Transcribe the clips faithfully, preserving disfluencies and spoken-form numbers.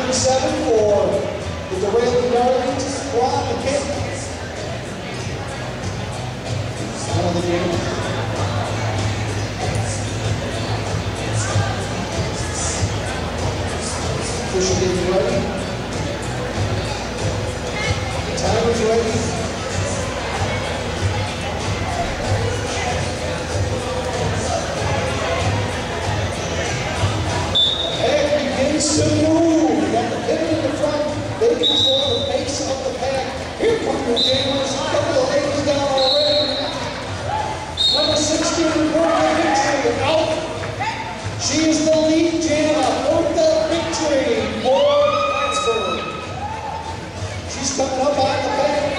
thirty-seven for the Derailing Darlings, Ron McKay. One of the games. Official getting ready. Timer's ready. To move. We got the pivot in the front. They control the pace of the pack. Here come the Jammers. A couple of ladies down already. Number sixteen, Bertha Victory, out. She is the lead jammer. Bertha Victory for Plattsburgh. She's coming up on the pack.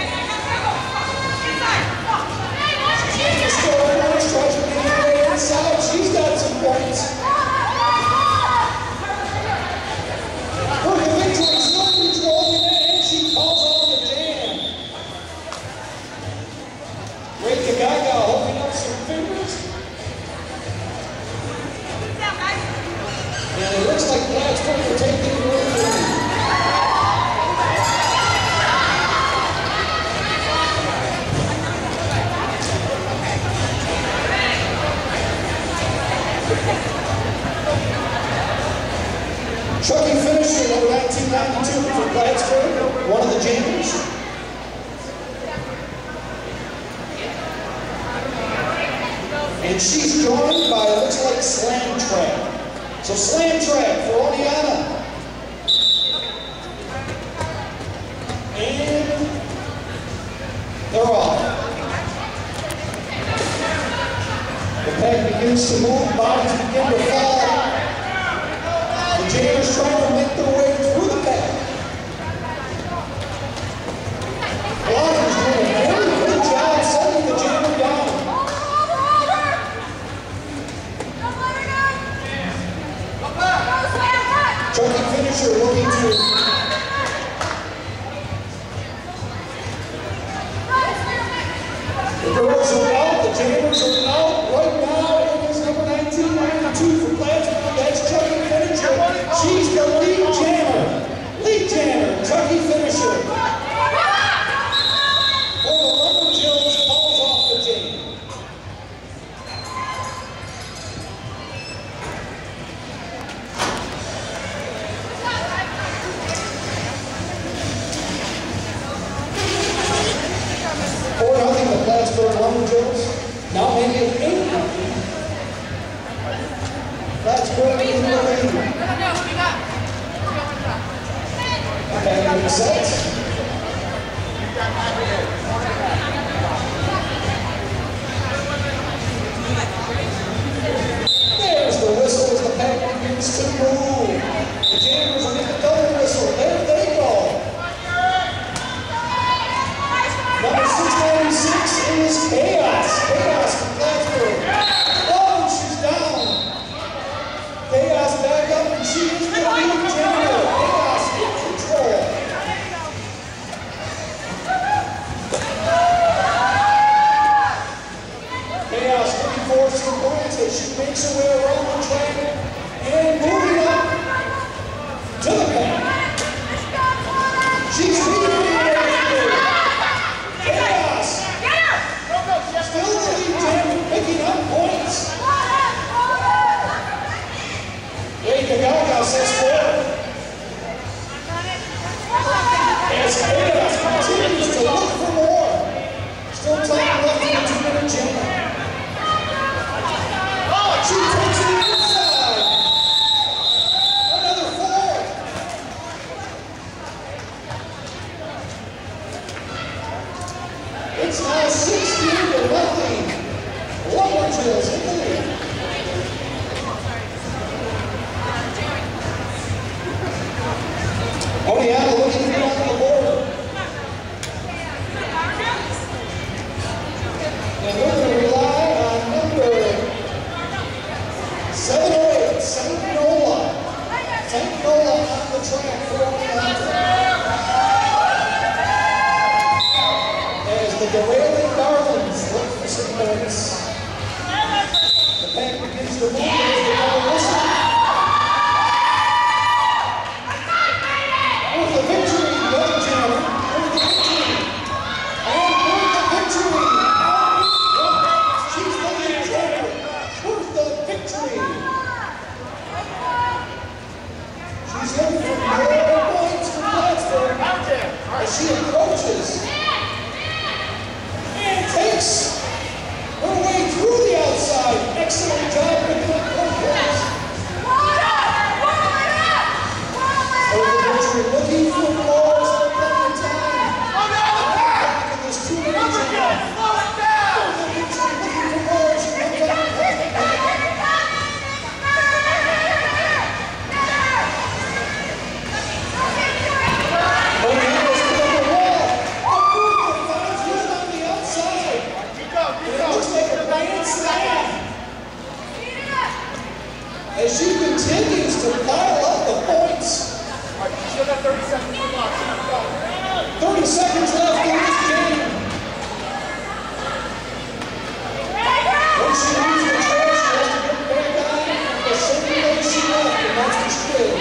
She's getting the score points. Tries to get her way inside. She's got some points. Gaga holding up some fingers. And it looks like Plattsburgh will take the early lead. Chucky Finisher, number nineteen ninety-two for Plattsburgh, one of the Jammers. And she's joined by, it looks like, Slam Trap. So Slam Trap for Oneonta. And they're off. The pack begins to move, bodies begin to fall. The Jammers trying to make their way through the pack. Blockers doing a very good job setting the Jammer down. Chucky Finisher looking to the girls are out, the Jammers are out. Right now it is number nineteen ninety-two for Plattsburgh. That's Chucky Finisher. She's the lead jammer. Lead jammer, Chucky Finisher. For the Lumberjills falls off the team. Four nothing the Plattsburgh Lumberjills. Now maybe an eight nothing. Plattsburgh in the lead. Okay, set. There's the whistle as the pack begins to move. The Jammers will get the double whistle. There they go. Number six ninety-six is Chaos. Chaos from Plattsburgh. Oh, she's down. Chaos back up, and she is the lead jammer. Chaos in control. Chaos looking for some points as she makes her way around the track and moving up to the pack. She's leading the way. Chaos. Still the lead jammer, picking up points. Ray Gaga says forward. As Chaos continues to look for more. Still time left in the two-minute jammer. She takes it inside. Another four. It's now sixteen to nothing. Lumberjills in the lead. Oneonta looking to get on the board. And they're going to rely on number seven oh eight, Saint Nola. Saint Nola on the track for Oneonta. As the Derailing Darlings look for some points. The pack begins to move as the double whistle. She's looking for more points for Plattsburgh as she approaches and takes her way through the outside. Excellent job with the controls. We're looking for balls for plenty of time. Back in this two minutes. Slow it down! Looking for balls. As she continues to pile up the points. All right, you still got thirty seconds to watch. thirty seconds left in this game. When she leaves the track, she has to get back on the same way she left, and that's what she did.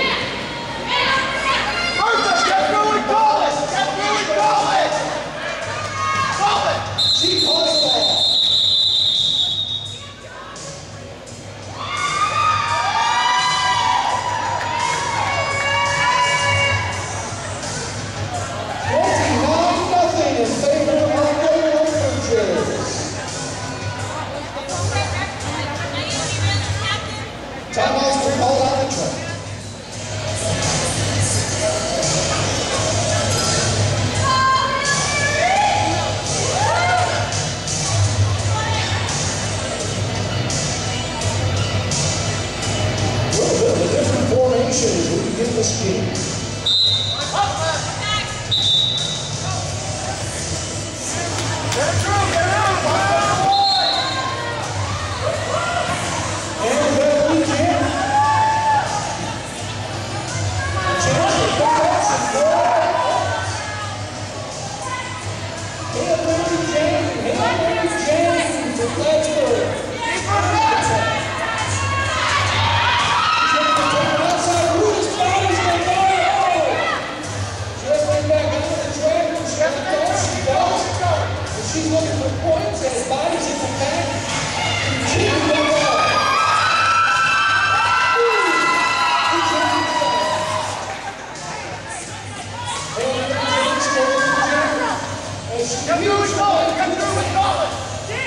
Bertha, step through and call it! Step through and call it! Call it! She calls it all. Timeouts were called on the track. A little bit of a different formation as we begin this game. Get through, get out! She's looking for points and his body's in the back. Continue to go. Come through and call it! Come through and call it!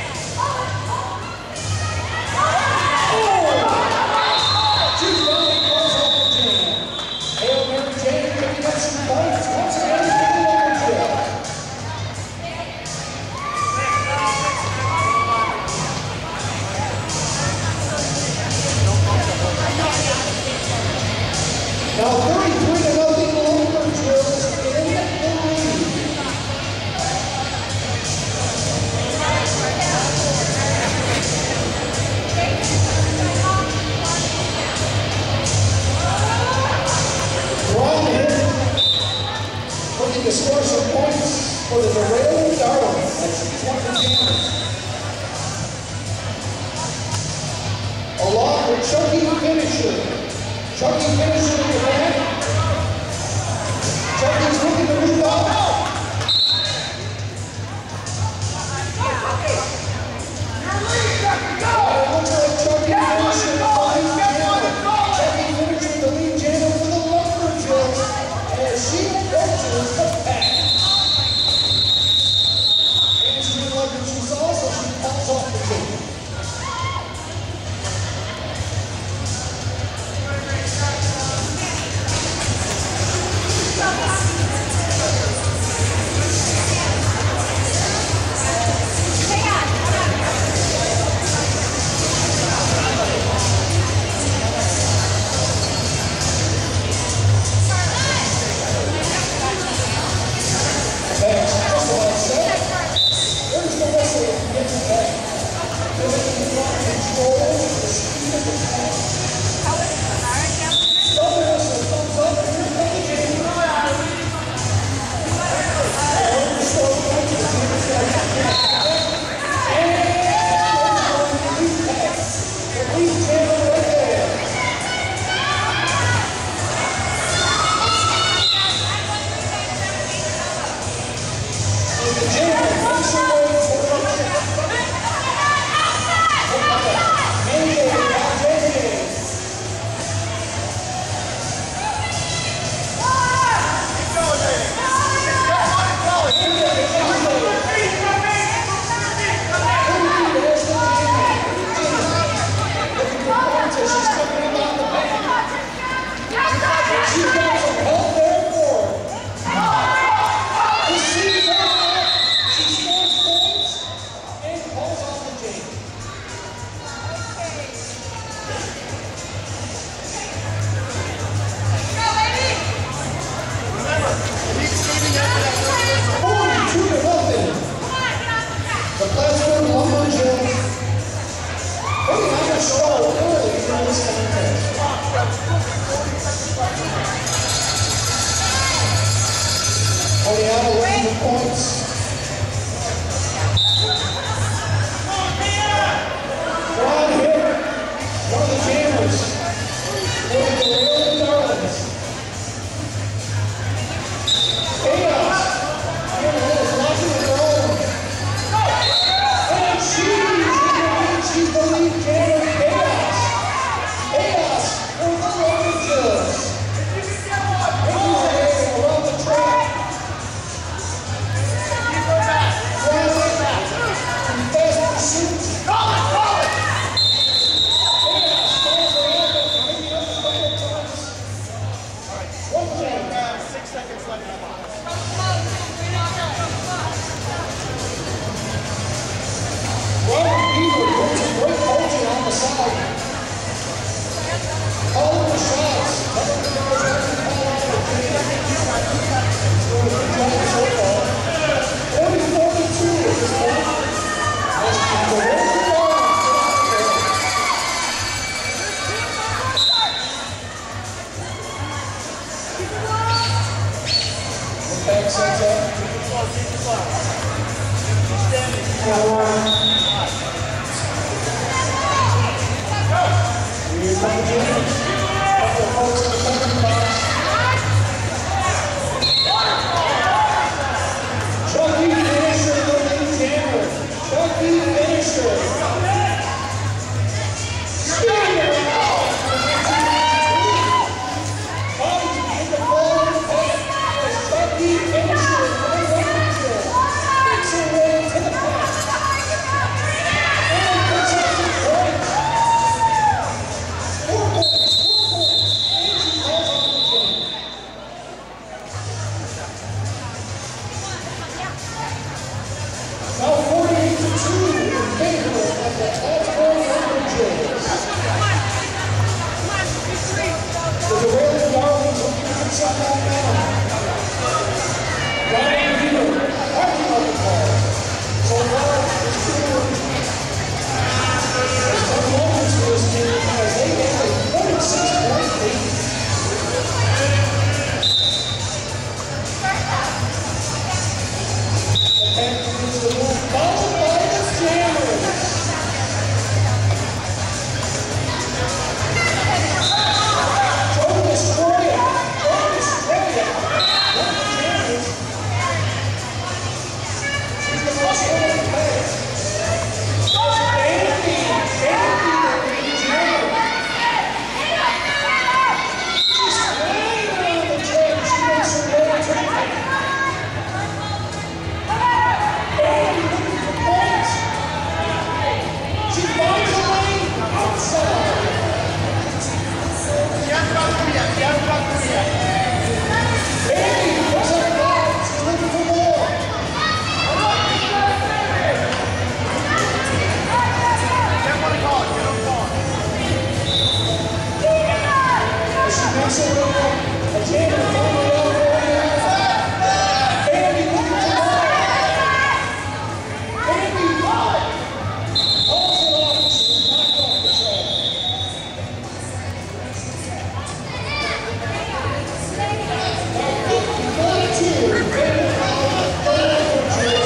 She's running across off the jam. Hail Mary Jane picking up some points. Once again, it's the number two. Now thirty-three to nothing Lumber Drills in the lead. Wrong hit. Looking to score some points for the derailing Darwin. That's twenty games. Along with Chucky Finisher. Chucky Finisher in the back. Chucky's looking to move up. points. One hit. One of the jammers. One of the Wailing Darlings. Chaos. Jammer is locking and rolling. And she's, she's the lead jammer. Chaos. Chaos for the Rangers. Around the track. Fast pursuit. Call it, call it! Chaos falls around and maybe up a couple of times. One game. Six seconds left in the box. Robert Beaver brings a great coaching on the side. Calling the shots. Letting the guys have to call out the team. Doing a good job so far. forty forty-two at this point. As the Wailing Darlings get out there. The back sets up. Here's one of the Jammers. Couple of folks in the second box. Chucky Finisher, the lead jammer. Chucky Finisher. Speeder out. Bobby in the ball in the paint. As Chucky Finisher, the Ranger, makes her way to the paint. And puts up some points. Four points, four points. And she calls on the game. Now forty-eight to two in favor of the Plattsburgh Rangers. So the Wailing Darlings looking to get some momentum. Ryan Beaver talking about the ball. So now it's two. There's some moments for this team as they have a forty-six point lead. And it's the move followed by the Jammers. Joe Destroyer. Joe Destroyer. One of the Jammers. She's the first one in the pass. Andy. Andy, the lead jammer. She's flying around the track. She makes her way to the paint. Andy looking for points. She finds a lane outside. Andy puts up a ball. She's looking for more. As she makes her way up, a jammer finally out going outside. Andy looking for more. Andy hauls it off. She's knocked off the track. Now fifty forty-two in favor of the Rangers.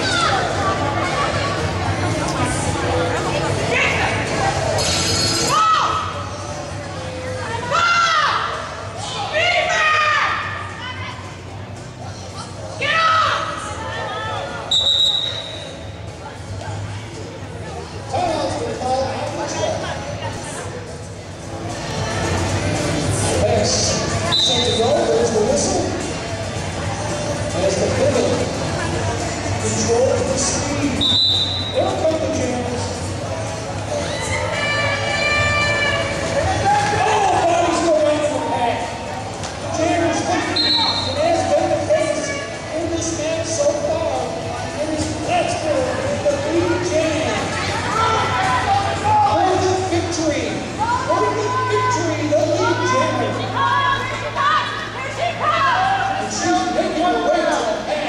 Timeout's been called on the track. Pass set to go. There's the whistle. As the pivot controls the speed. Here come the Jammers. Oh, bodies go right for Pat. Jammers looking. It has been the case in this match so far. It is Plattsburgh with the lead jam. For the victory. For the victory, the lead jammer. And she's making her way to the pack.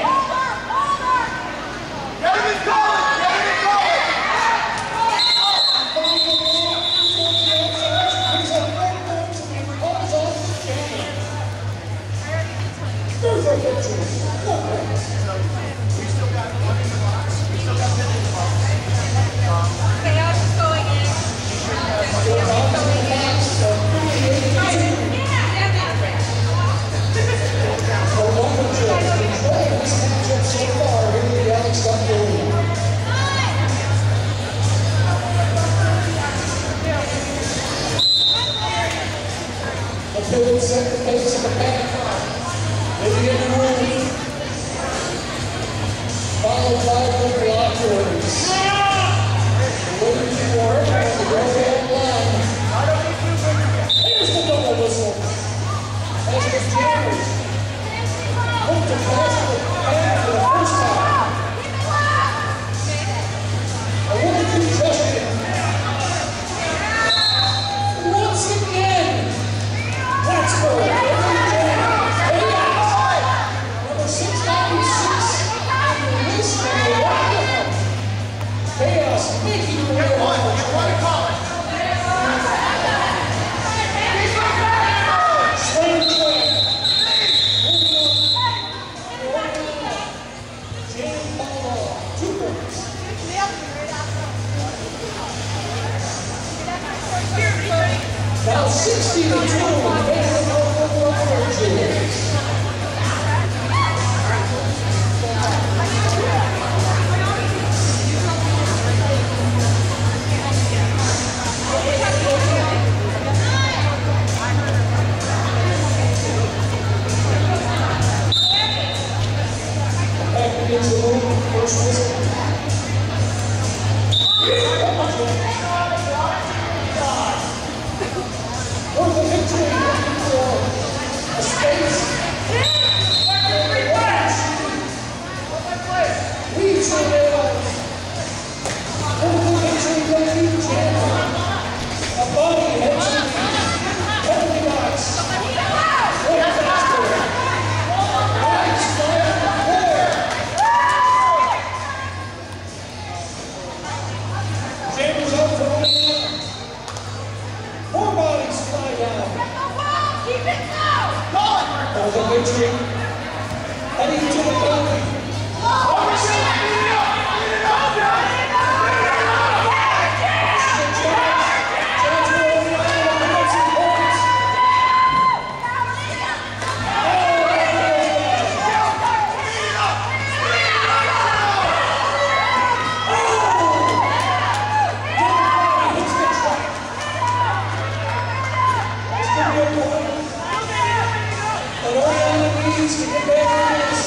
There's our victory. Set the pace of the pack. Maybe in the room. Followed by the blockers. Waiting for it on the go-ahead line. Here's the double whistle. As the Jammers look to pass the pack for the first time. A one-two Justin. Once again. Plattsburgh, number six ninety-six, and release from the Washington. Chaos making the way on the track. Slam track. Moving up. James Paula, two points. Now sixty to two in favor of the Warriors. Back against the move, first whistle. For the victory, looking for a space. Leads the rails. For the victory, Lady Chandler. A body heads to the penalty box. Way faster. Rides fire four. Chambers up for the win. Four bodies fly down. Keep it down! For the victory, heading to the penalty. To get back on this.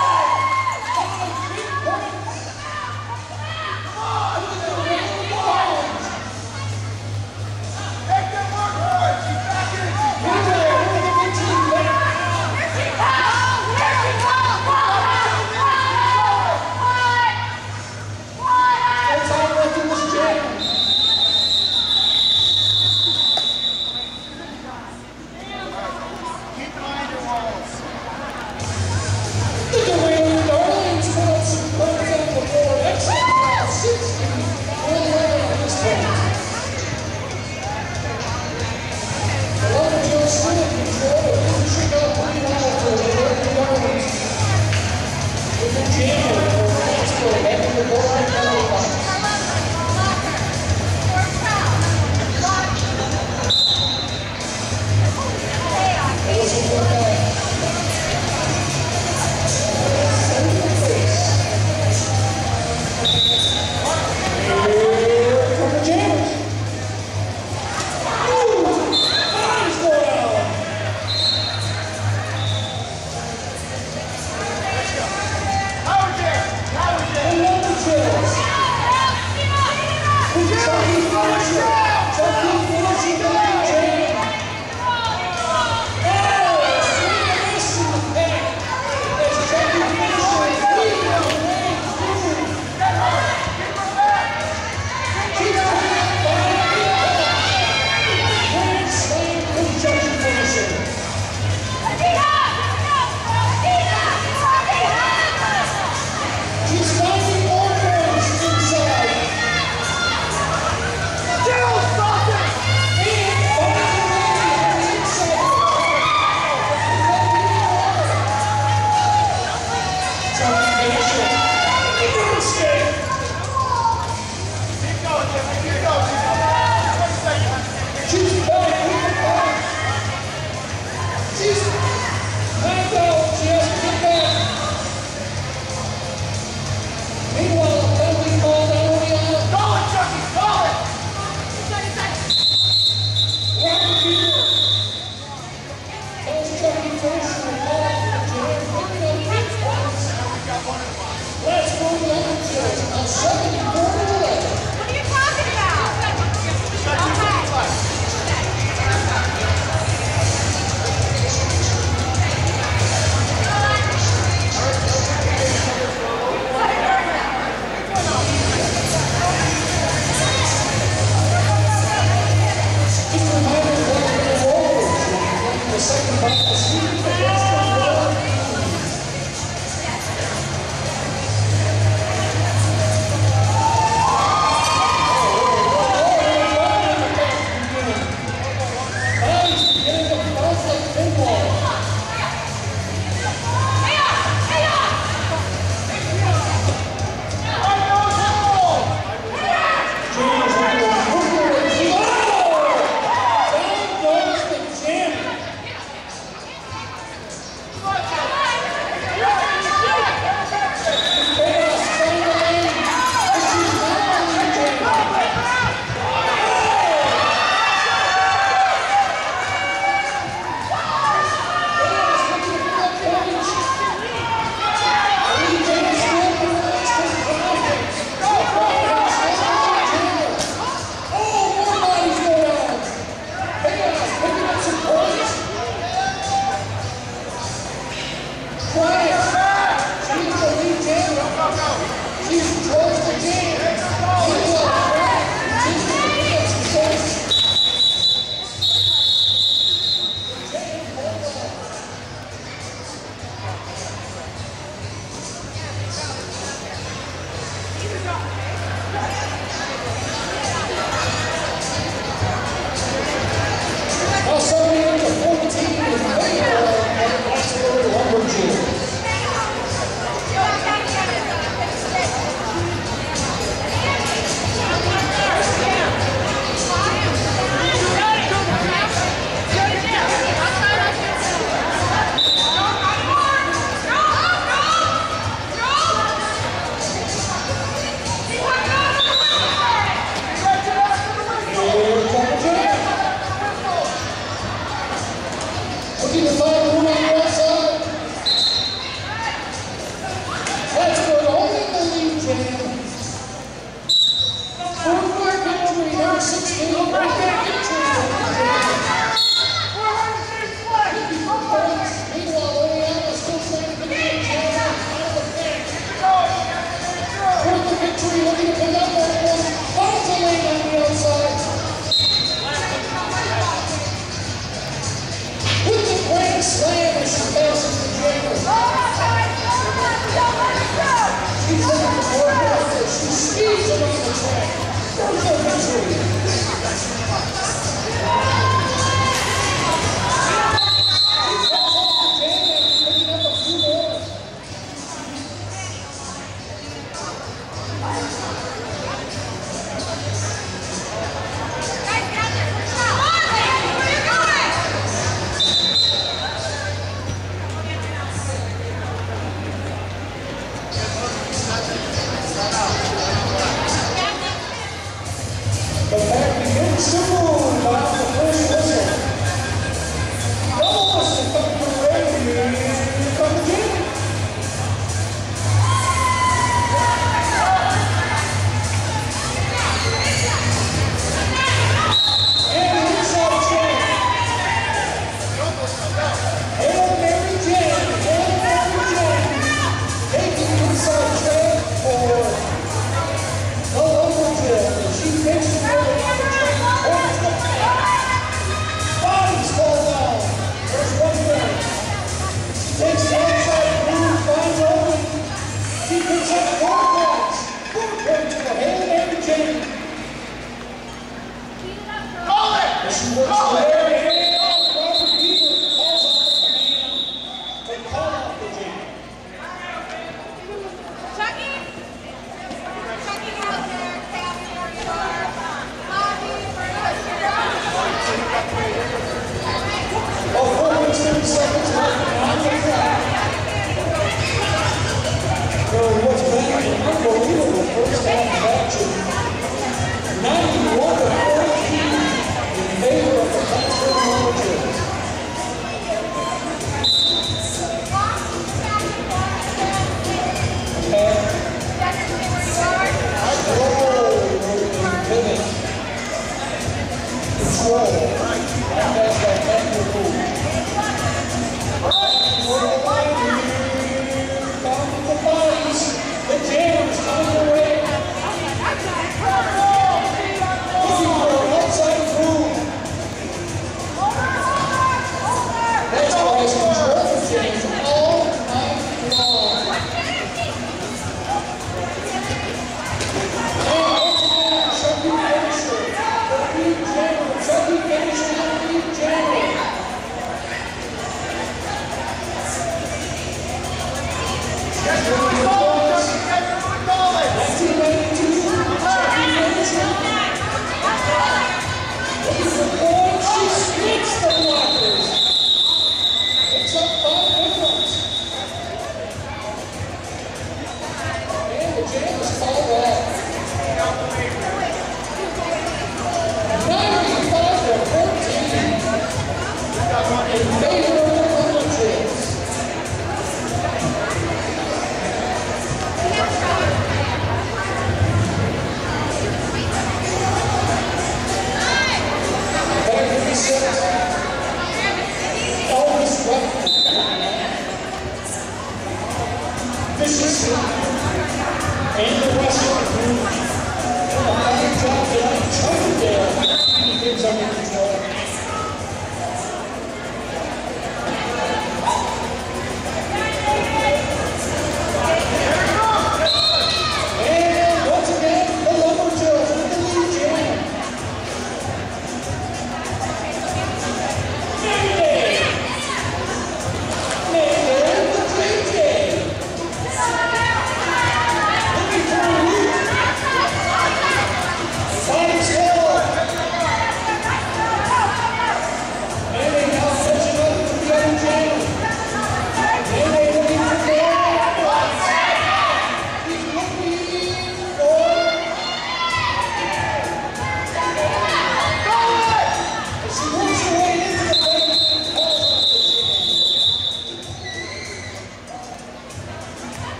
Come on!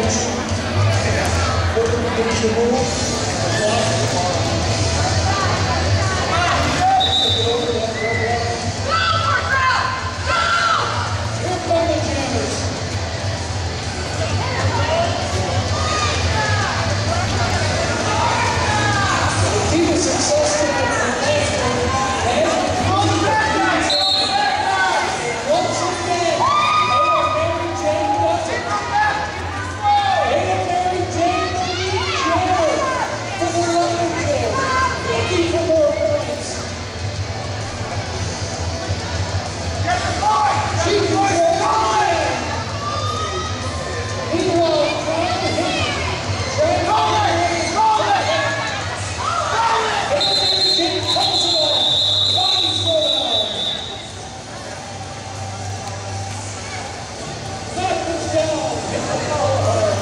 attention. Looking to finish the move. Block the ball. Get over that red line. Here come the Jammers. The team is successful in the last one. They have to come to the once again, Hail Mary Jane does it. Hail Mary Jane, the lead jammer for the London Jam, looking for more points. She can go again. Meanwhile, trying to hit, trying to hit. Hail Mary Jane comes it off. Bodies go down. Knockers down. Hit the power hard.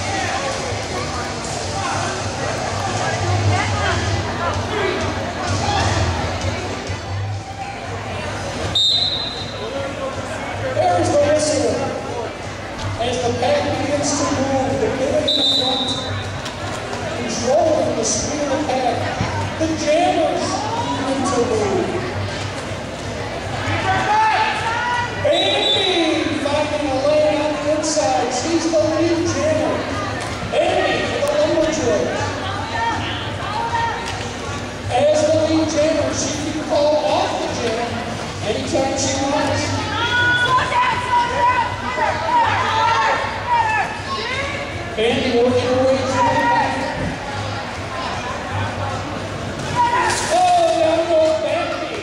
There's the whistle. As the pack begins to move, the pivot in the front, controlling the speed of the pack. The Jammers begin to move. Bambi finding a lane on the inside. She's the lead jammer. Bambi for the Lumberjacks. As the lead jammer, she can call off the jam anytime she wants. Bambi working her way through the back. Oh, down goes Bambi.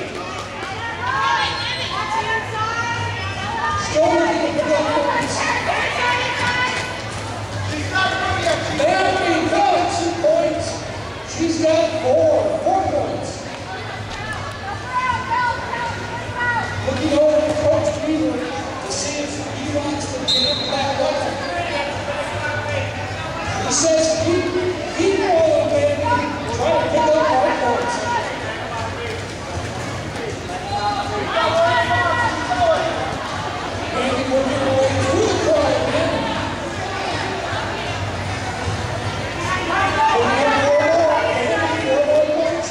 Struggling to pick up points. Bambi got two points. She's got four, four points. Looking over at Coach Weaver to see if he wants to jam back up. He says, keep, keep rolling, Bambi. Try to pick up more points. Bambi working her way through the crowd again. Looking at four more. Bambi, four more points.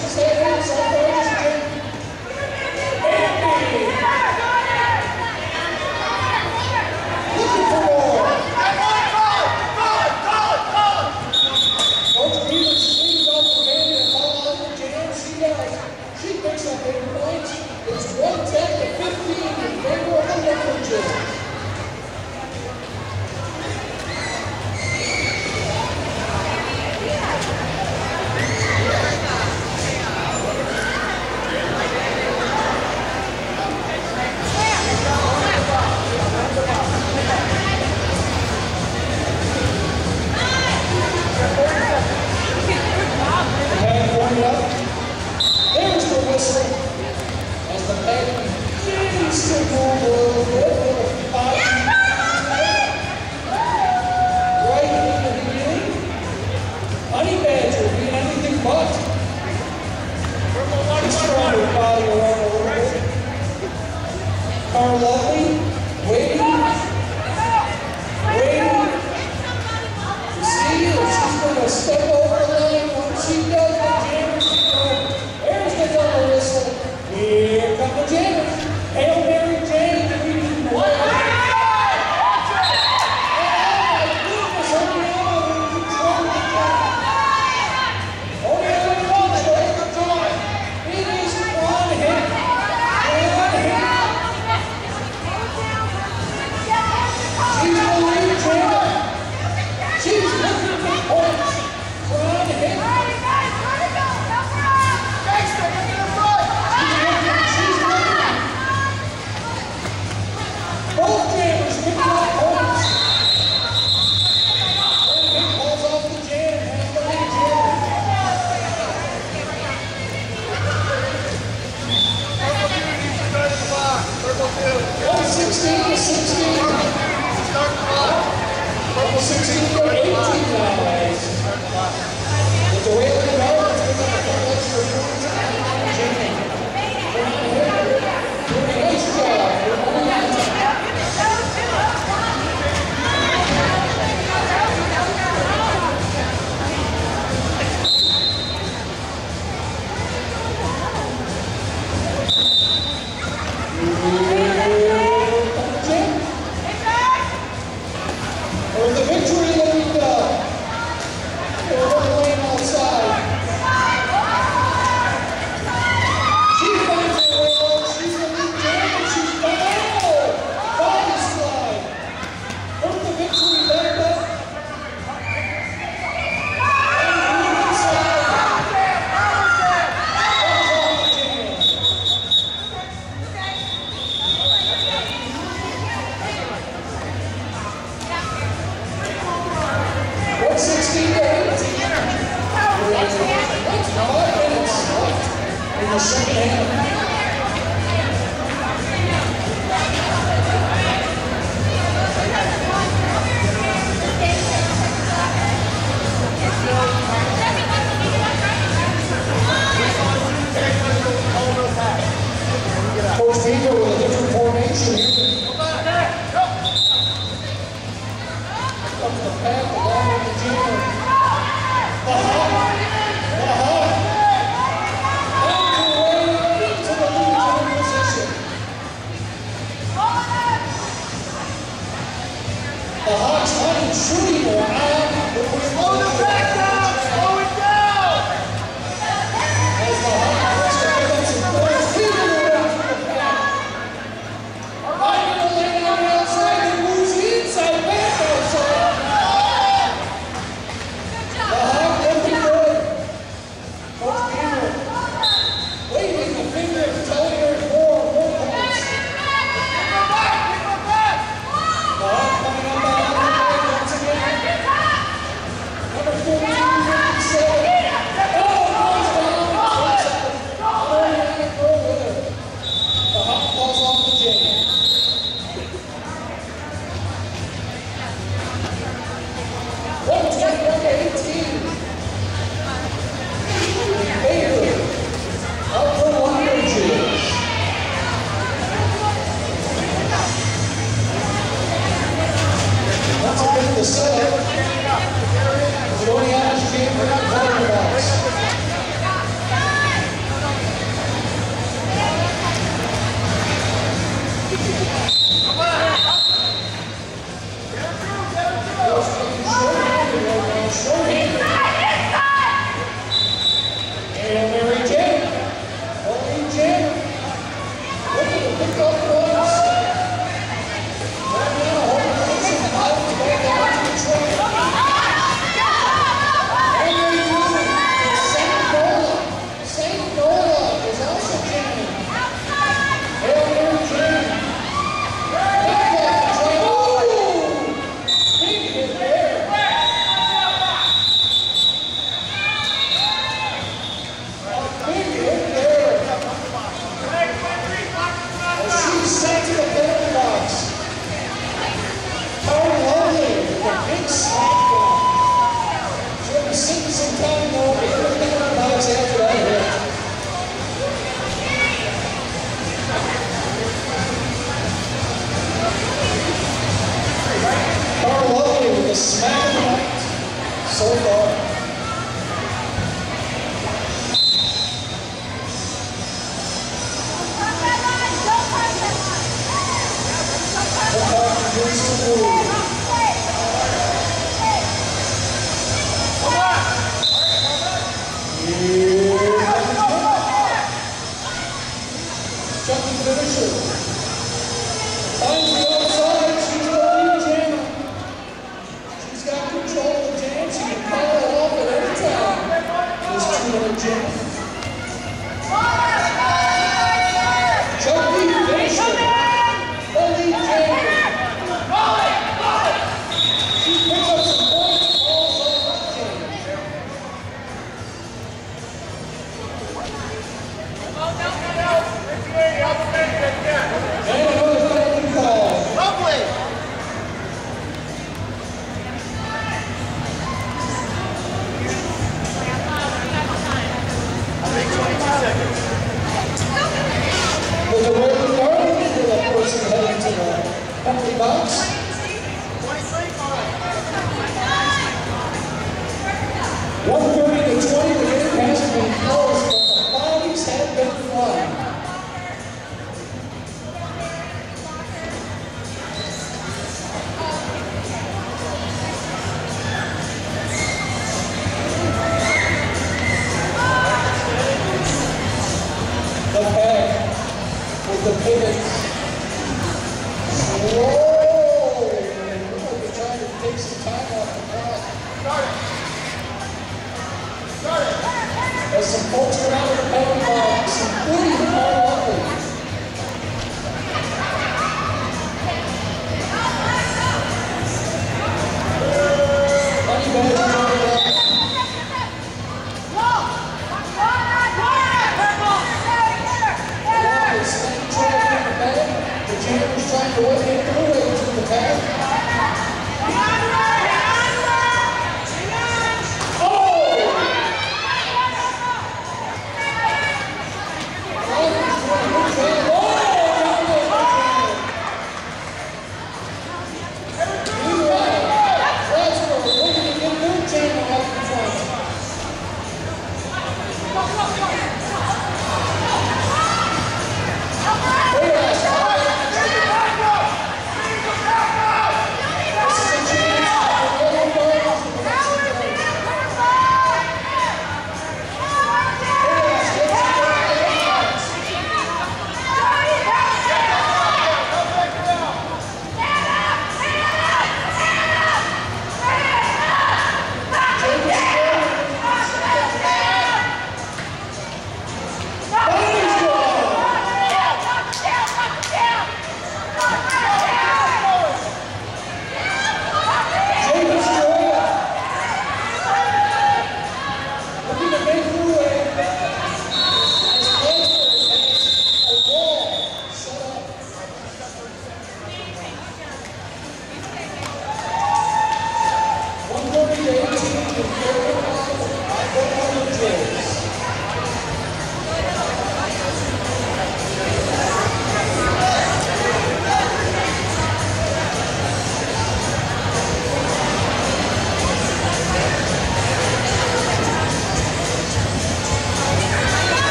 Five minutes left in the second half. Coach Beaver with a different formation here. Comes the pack along with the junior. The hawk. The hawk. On the way into the lead junior position. The Hawks hunting shooting around. Slow the back down! Slow it down! As the Hawks wants to give us some points. Beaver around for the pack. Right in the lane on the outside. He moves the inside back outside. The Hawk looking good. Coach Beaver waving the finger to tell you there's more, more points. The Hawk coming up on the line once again. Number fourteen, fifty-seven. Oh, goes down. Going on and go with it. The Hawk falls off the jam. one twenty-one to eighteen. Baylor out for Lionbridge. Once again, the setup. Joniana's chamber at quarterbacks. Hail Mary Jane. Holy Jane. Looking to pick up points. Right now, Holy Jane fouls back down to the train. And they do. Saint Nola. Saint Nola is also jamming. Hail Mary Jane. Pick up the train. Ooh! Big hit there. Big hit there. As she's sent to the penalty box. Tony Lovely with a big slap down. She'll be sitting some time though in the penalty box after that hit. Tony Lovely with a smack of the night so far. The Hawk begins to move. Chucky finisher. Finds the outside. She's the lead jammer. She's got control of the jam. She can power it off at every time. This two-minute jam. Chucky finisher. The lead jammer. She picks up some points and falls off the jam. And another penalty call. Lovely! With a Worthy Darling for the person heading to the penalty box. one thirty to twenty, the game has been closed, but the bodies have been flying. The pack with the pivot. Whoa! They're trying to take some time off the clock. As some folks come out of the penalty box, including Paul Lovely. Honey Badger on the left.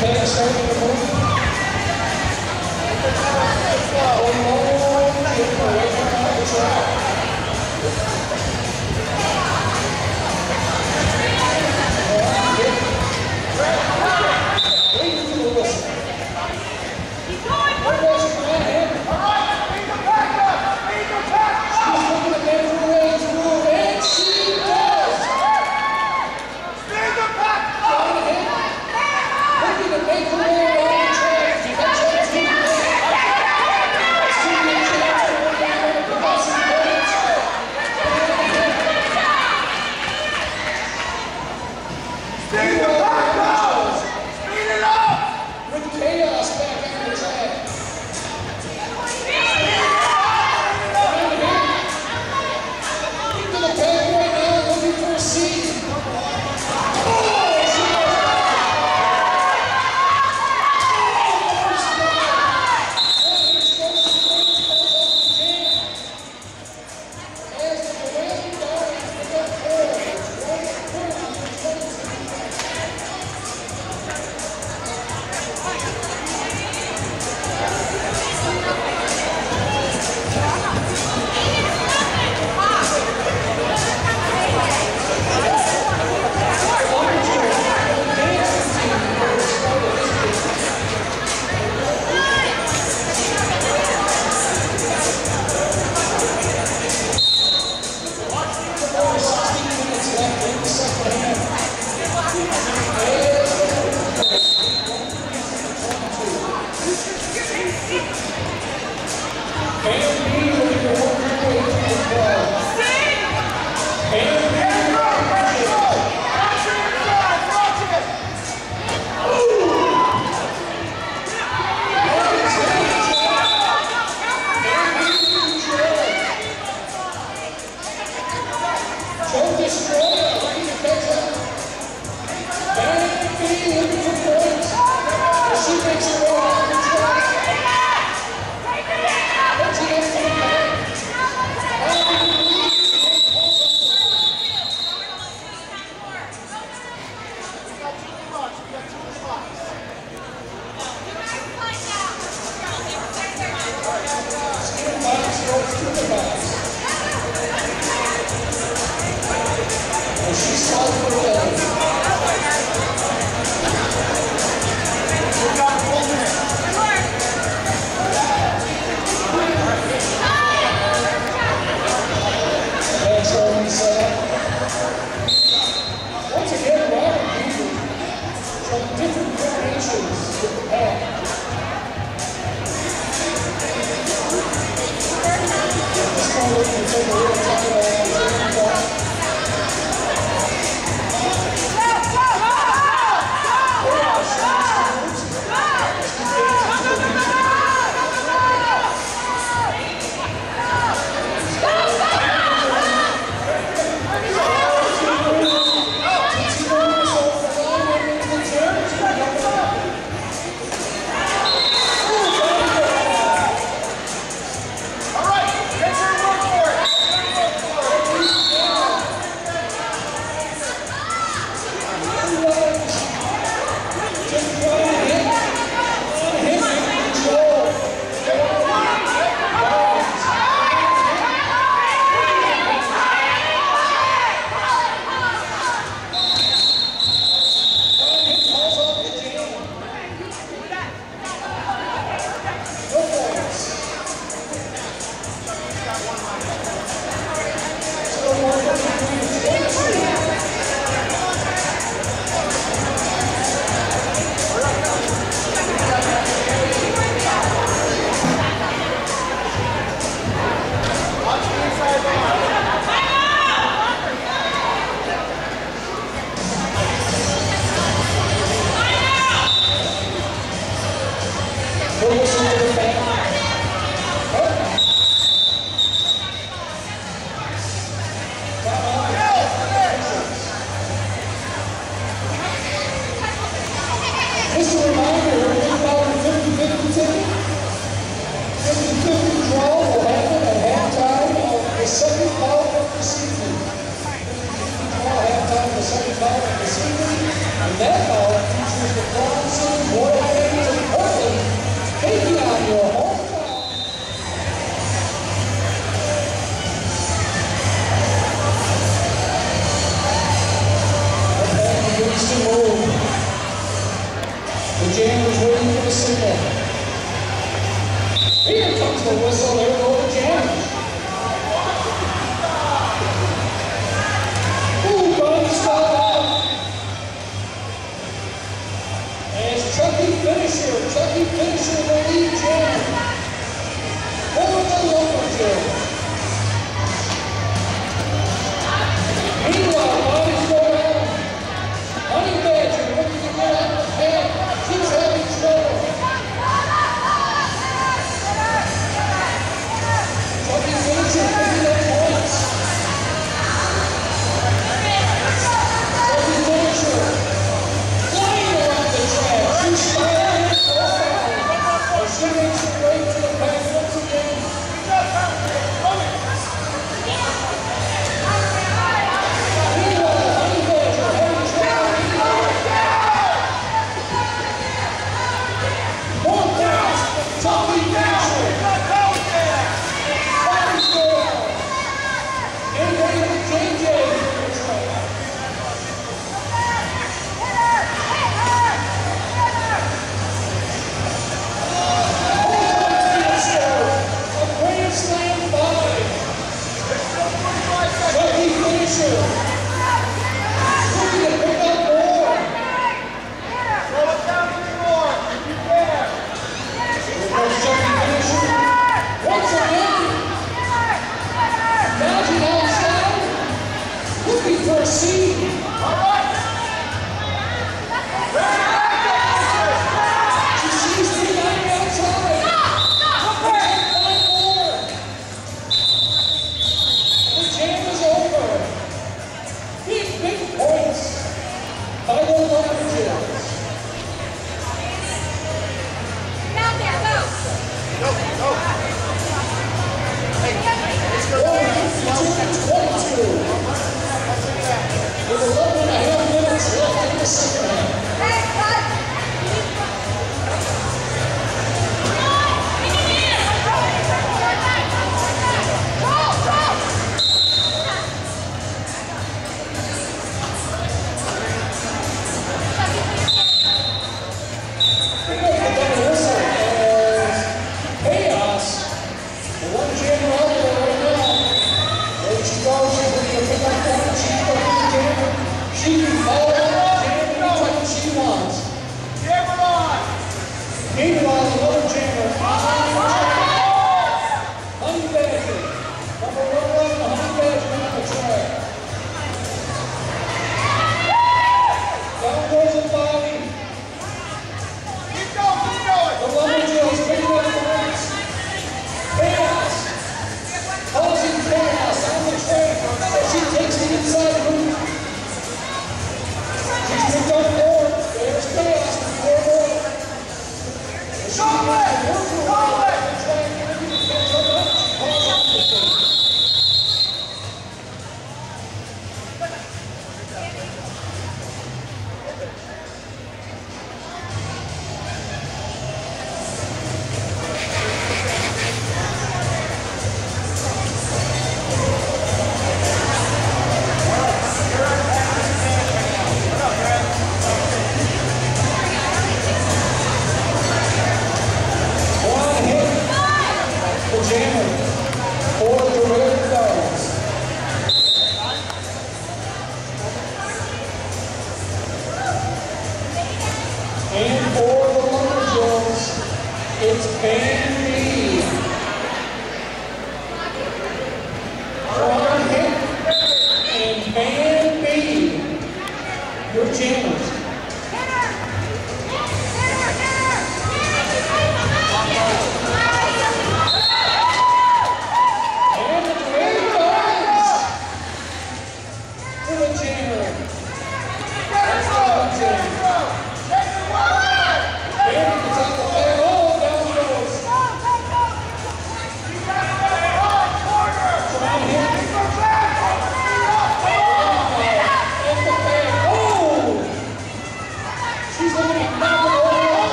Okay, starting to move. One more, away from the track. That ball features the Bronson Jammer's waiting for the signal. Here comes the whistle. There go the Jammers. Ooh, Buddy's fell out. And it's Chucky Finisher. Chucky Finisher will lead Jammer. Over the Lumberjills. Meanwhile, Bobby's going on. Honey Badger looking to get out of the pad. She's having trouble. Chucky Finisher picking up points. Chucky Finisher flying around the track. She's firing it off. As she makes her way to the pad once again. Shot!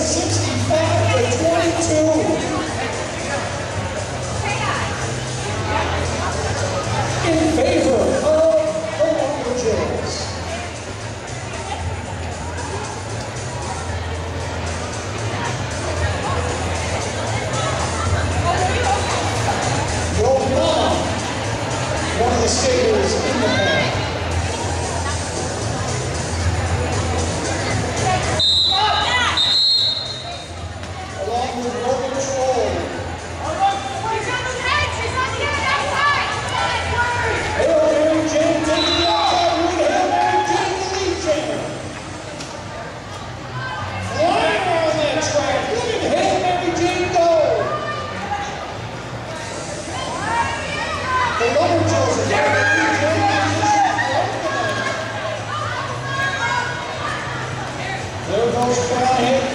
sixty-five to twenty-two. In favor of the Lumberjacks. Your mom, one of the skaters in the back. Along with Logan Troll. Hail Mary Jane taking the outside route. Hail Mary Jane, the lead jammer. Flying around that track. Look at Hail Mary Jane go. The Lumberjacks are Hail Mary Jane position. There goes Brian.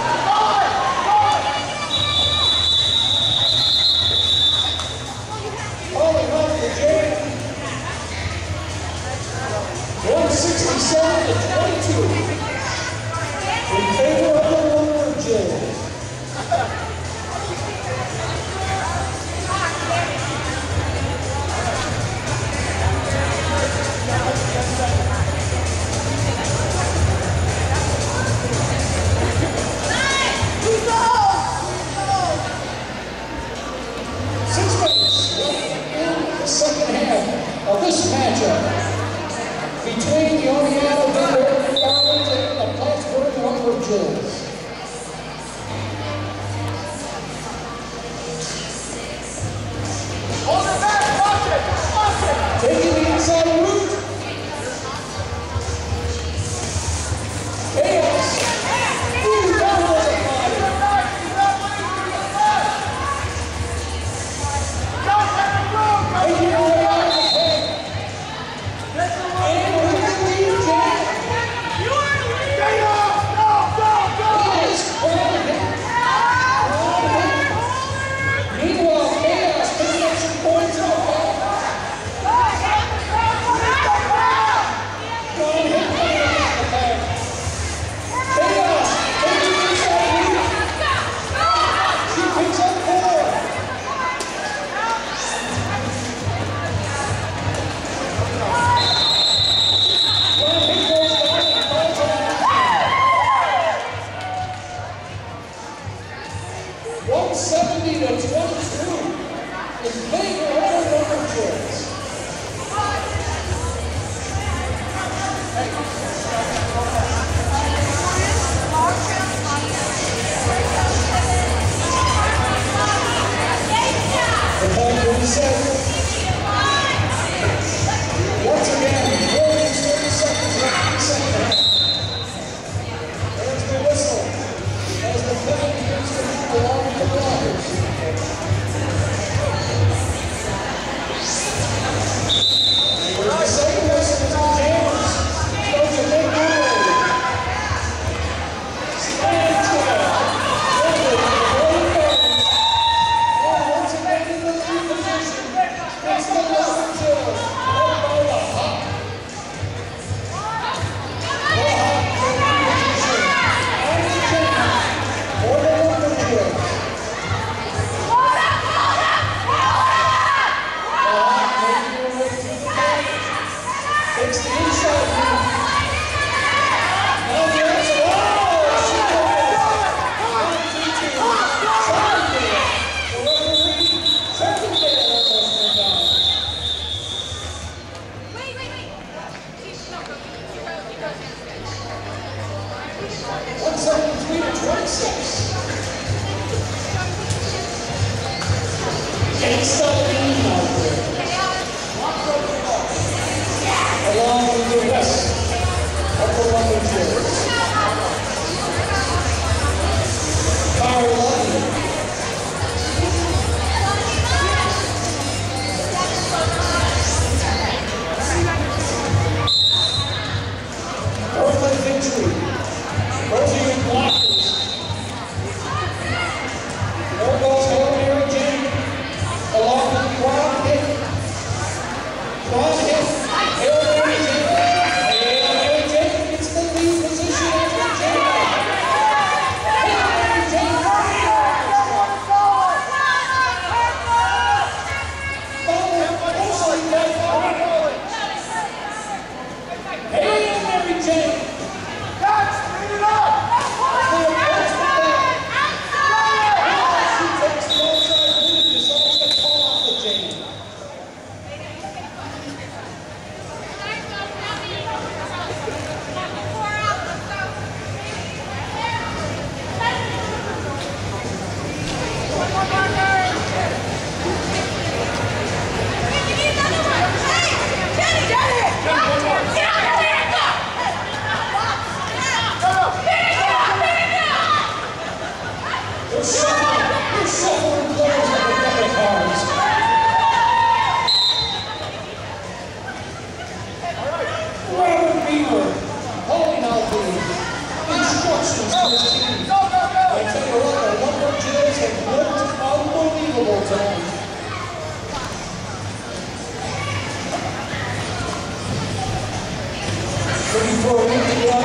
one sixty-seven to twenty-two in favor of the Lumberjacks. Six minutes in the second half of this matchup between the Oneonta Big Diamonds and the Plattsburgh Lumberjacks. Hold it back, watch it, watch it. Taking the inside route. Chaos. Ooh, that was a fight. Making their way out of the paint. And with the lead jam. He is crowned him. Meanwhile, Chaos picking up some points in the back. Crowned him coming up in the back. Chaos taking the inside route. She picks up four. Crowned him goes down and falls on the one seventy to twenty-two in favor of the Lumberjacks. The point will be set. Once again, four minutes, thirty seconds left in the second half. There's the whistle as the play begins to move along with the blockers. There's the second whistle as the Jammers start to make their way. Stand trail. Ridley, rolling goes. And once again in the lead position, it's the Lumberjacks, led by the Hawk. The Hawk taking position on the Jammers for the Lumberjacks. The Hawk making their way to the back. Takes the inside route. Now the outside. Oh, she goes. One, two, two. Sartindale. The referee, Sartindale almost went down. one seventy-three to twenty-six. Against the lead out there. Along with the rest of the Lumberjacks. Power London. Portland Victory. Rosie with blockers. There goes Hail Mary Jane along with for a week.